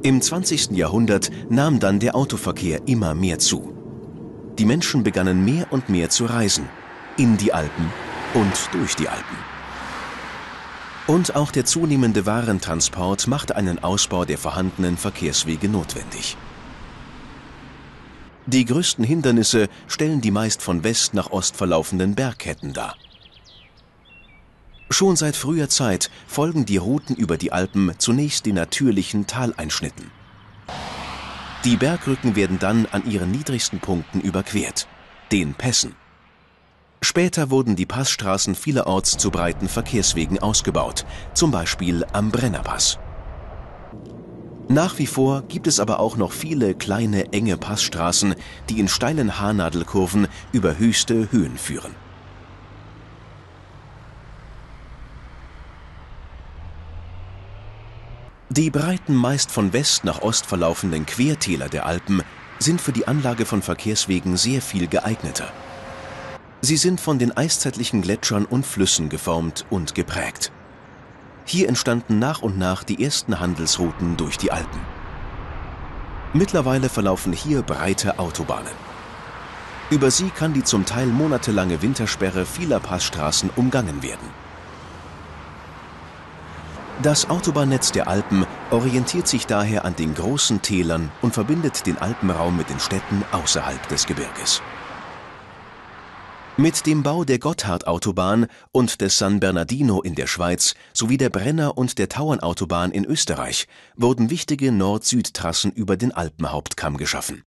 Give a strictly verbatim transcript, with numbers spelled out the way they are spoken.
Im zwanzigsten Jahrhundert nahm dann der Autoverkehr immer mehr zu. Die Menschen begannen mehr und mehr zu reisen, in die Alpen und durch die Alpen. Und auch der zunehmende Warentransport machte einen Ausbau der vorhandenen Verkehrswege notwendig. Die größten Hindernisse stellen die meist von West nach Ost verlaufenden Bergketten dar. Schon seit früher Zeit folgen die Routen über die Alpen zunächst den natürlichen Taleinschnitten. Die Bergrücken werden dann an ihren niedrigsten Punkten überquert, den Pässen. Später wurden die Passstraßen vielerorts zu breiten Verkehrswegen ausgebaut, zum Beispiel am Brennerpass. Nach wie vor gibt es aber auch noch viele kleine, enge Passstraßen, die in steilen Haarnadelkurven über höchste Höhen führen. Die breiten, meist von West nach Ost verlaufenden Quertäler der Alpen sind für die Anlage von Verkehrswegen sehr viel geeigneter. Sie sind von den eiszeitlichen Gletschern und Flüssen geformt und geprägt. Hier entstanden nach und nach die ersten Handelsrouten durch die Alpen. Mittlerweile verlaufen hier breite Autobahnen. Über sie kann die zum Teil monatelange Wintersperre vieler Passstraßen umgangen werden. Das Autobahnnetz der Alpen orientiert sich daher an den großen Tälern und verbindet den Alpenraum mit den Städten außerhalb des Gebirges. Mit dem Bau der Gotthard-Autobahn und des San Bernardino in der Schweiz sowie der Brenner- und der Tauernautobahn in Österreich wurden wichtige Nord-Süd-Trassen über den Alpenhauptkamm geschaffen.